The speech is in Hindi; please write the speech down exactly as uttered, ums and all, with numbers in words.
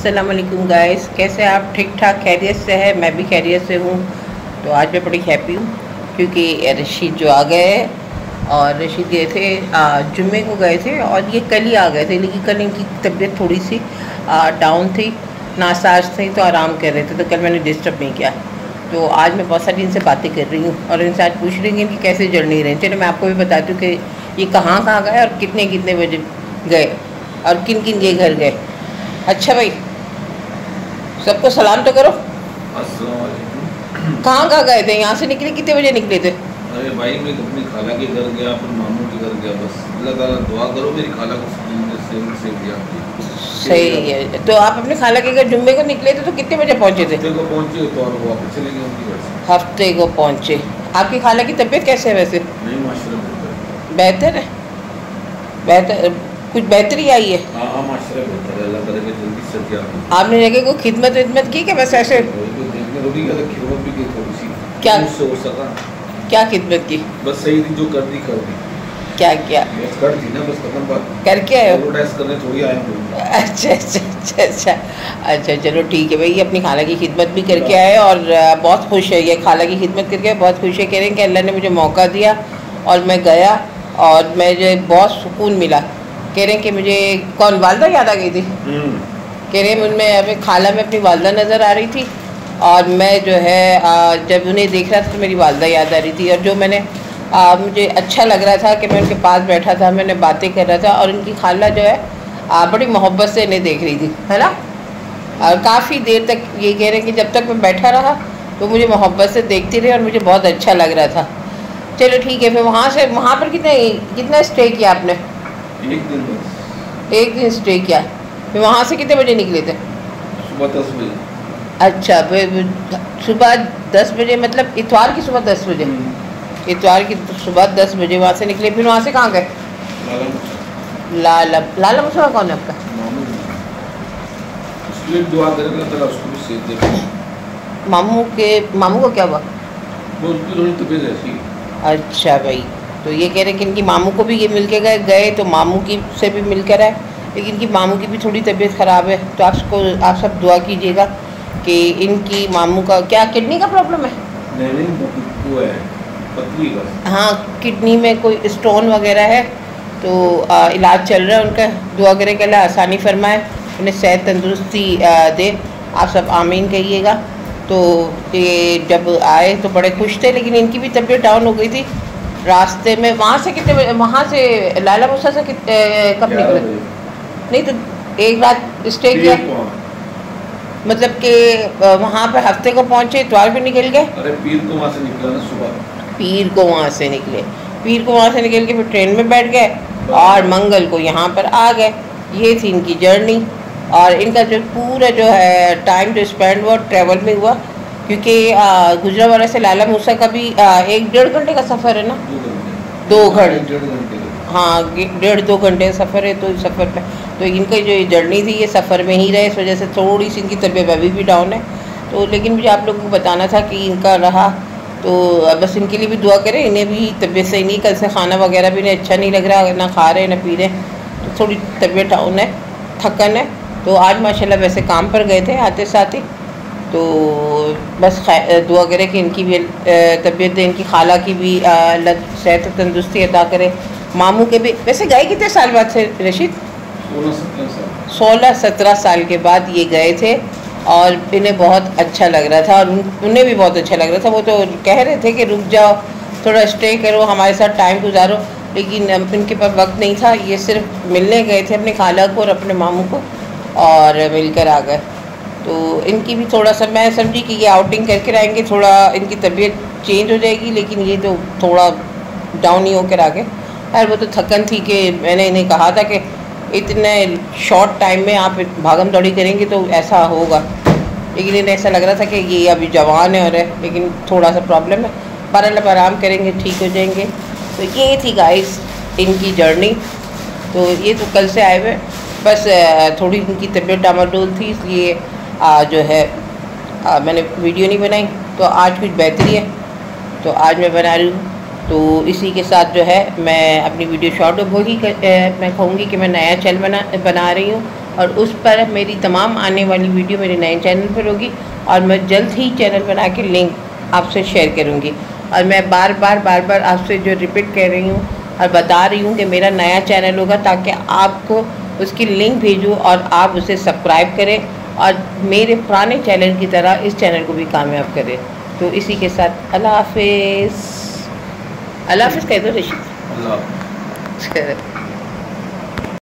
अस्सलाम वालेकुम गाइस, कैसे आप? ठीक ठाक खैरियत से है? मैं भी खैरियत से हूँ। तो आज मैं बड़ी हैप्पी हूँ क्योंकि रशीद जो आ गए और रशीद गए थे जुम्मे को गए थे और ये कल ही आ गए थे, लेकिन कल इनकी तबीयत थोड़ी सी डाउन थी, नासाज थी, तो आराम कर रहे थे, तो कल मैंने डिस्टर्ब नहीं किया। तो आज मैं बहुत सारी इनसे बातें कर रही हूँ और इनसे आज पूछ रही हूँ कि कैसे जर्नी रही। चलो मैं आपको भी बताती हूँ कि ये कहाँ कहाँ गए और कितने कितने बजे गए और किन किन के घर गए। अच्छा भाई, सबको सलाम तो करो। अस्सलाम वालेकुम। कहाँ कहाँ गए थे? यहाँ से निकले कितने बजे निकले थे? अरे भाई, मैं तो अपनी खाला के घर गया, फिर मामू के घर गया। बस अल्लाह ताला दुआ करो मेरी खाला को से से दिया। सही है। तो आप अपने खाला के घर जुम्मे को निकले थे तो कितने बजे पहुँचे थे? हफ्ते को पहुँचे तो और वापस चले गए उनकी घर से। हफ्ते को पहुँचे। आपकी खाला की तबीयत कैसे है वैसे? नहीं माशाल्लाह बेहतर है। बेहतर कुछ बेहतरी आई है? हाँ हाँ माशाल्लाह बेहतर है। अल्लाह करे कि जल्दी से दिया। आपने जगह को खिदमत विदमत की क्या? बस ऐसे देखने रोटी का खिदमत भी की थोड़ी सी। क्या उससे हो सका? क्या खिदमत की? बस सही थी जो कर दी कर दी। क्या क्या बस कर दी ना, बस खत्म बात। करके आए हो? टेस्ट करने थोड़ी आए हूँ। अच्छा अच्छा अच्छा अच्छा अच्छा चलो ठीक है भाई, अपनी खाला की खिदमत भी करके आए और बहुत खुश है ये, खाला की खिदमत करके बहुत खुश है। कह रहे हैं कि अल्लाह ने मुझे मौका दिया और मैं गया और मुझे बहुत सुकून मिला। कह रहे हैं कि मुझे कौन वालदा याद आ गई थी। कह रहे हैं मुझमें अभी खाला में अपनी वालदा नज़र आ रही थी और मैं जो है जब उन्हें देख रहा था तो मेरी वालदा याद आ रही थी और जो मैंने आ, मुझे अच्छा लग रहा था कि मैं उनके पास बैठा था, मैंने बातें कर रहा था और उनकी खाला जो है आ, बड़ी मोहब्बत से इन्हें देख रही थी, है ना। और काफ़ी देर तक ये कह रहे हैं कि जब तक मैं बैठा रहा तो मुझे मोहब्बत से देखती रही और मुझे बहुत अच्छा लग रहा था। चलो ठीक है। फिर वहाँ से वहाँ पर कितने कितना स्टे किया आपने? एक दिन बस। एक दिन स्टे किया। फिर वहाँ से कितने बजे निकले थे? सुबह दस बजे। अच्छा, फिर सुबह दस बजे मतलब इतवार की सुबह दस बजे? इतवार की सुबह दस बजे वहाँ से निकले। फिर वहाँ से कहाँ गए? लाला लाला मुसवा कौन है आपका? उसके दुआ करेगा तो उसको भी सेहत दे। मामू के मामू को क्या हुआ? वो उसकी थोड़ी तबीयत ऐसी। अच्छा भाई, तो ये कह रहे हैं कि इनकी मामू को भी ये मिल के गए गए तो मामू की से भी मिलकर आए, लेकिन इनकी मामू की भी थोड़ी तबीयत ख़राब है। तो आपको आप सब दुआ कीजिएगा कि इनकी मामू का क्या किडनी का प्रॉब्लम है? नहीं नहीं वो है पतली बस। हाँ, किडनी में कोई स्टोन वगैरह है तो आ, इलाज चल रहा है उनका। दुआ करें कि अल्लाह आसानी फरमाए, उन्हें सेहत तंदुरुस्ती दे। आप सब आमीन कहिएगा। तो ये जब आए तो बड़े खुश थे, लेकिन इनकी भी तबीयत डाउन हो गई थी रास्ते में। वहाँ से कितने वहाँ से लाला मुसा से कितने कब निकले? नहीं तो एक रात स्टे किया मतलब कि वहाँ पे हफ्ते को पहुँचे, इतवार को निकल गए? अरे पीर को वहाँ से निकला ना सुबह। पीर को वहाँ से निकले। पीर को वहाँ से निकल के फिर ट्रेन में बैठ गए और मंगल को यहाँ पर आ गए। ये थी इनकी जर्नी और इनका जो पूरा जो है टाइम जो स्पेंड हुआ ट्रैवल में हुआ, क्योंकि गुजरावाला से लाला मूसा का भी आ, एक डेढ़ घंटे का सफ़र है ना? दो घंटे हाँ, डेढ़ दो घंटे का सफ़र है। तो सफ़र में तो इनका जो ये जर्नी थी ये सफ़र में ही रहे, इस वजह से थोड़ी सी इनकी तबीयत अभी भी डाउन है। तो लेकिन मुझे आप लोगों को बताना था कि इनका रहा, तो बस इनके लिए भी दुआ करें। इन्हें भी तबीयत सही नहीं, कल से खाना वगैरह भी इन्हें अच्छा नहीं लग रहा, ना खा रहे ना पी रहे, तो थोड़ी तबीयत डाउन है, थकन है। तो आज माशाल्लाह वैसे काम पर गए थे आते साथ ही, तो बस दुआ करें कि इनकी भी तबीयत दे, इनकी खाला की भी अल्लाह सेहत तंदुरुस्ती अता करे, मामू के भी। वैसे गए कितने साल बाद थे रशीद? सोलह सत्रह साल सोलह सत्रह साल के बाद ये गए थे और इन्हें बहुत अच्छा लग रहा था और उन्हें भी बहुत अच्छा लग रहा था। वो तो कह रहे थे कि रुक जाओ, थोड़ा स्टे करो, हमारे साथ टाइम गुजारो, लेकिन इनके पास वक्त नहीं था। ये सिर्फ मिलने गए थे अपने खाला को और अपने मामू को और मिलकर आ गए। तो इनकी भी थोड़ा सा मैं समझी कि ये आउटिंग करके आएंगे, थोड़ा इनकी तबीयत चेंज हो जाएगी, लेकिन ये तो थोड़ा डाउन ही होकर आ गए। यार वो तो थकन थी कि मैंने इन्हें कहा था कि इतने शॉर्ट टाइम में आप भागम दौड़ी करेंगे तो ऐसा होगा, लेकिन इन्हें ऐसा लग रहा था कि ये अभी जवान है और है, लेकिन थोड़ा सा प्रॉब्लम है, पर अल्लाह आराम करेंगे, ठीक हो जाएंगे। तो ये थी गाइस इनकी जर्नी। तो ये तो कल से आए हुए, बस थोड़ी इनकी तबीयत डामाडोल थी, इसलिए जो है आ, मैंने वीडियो नहीं बनाई। तो आज कुछ बेहतरी है तो आज मैं बना रही हूँ। तो इसी के साथ जो है मैं अपनी वीडियो शॉर्ट वही मैं कहूँगी कि मैं नया चैनल बना बना रही हूँ और उस पर मेरी तमाम आने वाली वीडियो मेरे नए चैनल पर होगी और मैं जल्द ही चैनल बना के लिंक आपसे शेयर करूँगी। और मैं बार बार बार बार आपसे जो रिपीट कर रही हूँ और बता रही हूँ कि मेरा नया चैनल होगा, ताकि आपको उसकी लिंक भेजूँ और आप उसे सब्सक्राइब करें और मेरे पुराने चैनल की तरह इस चैनल को भी कामयाब करें। तो इसी के साथ अल्लाह हाफिज़। अल्लाह हाफिज़ कह दो रशीद। अल्लाह।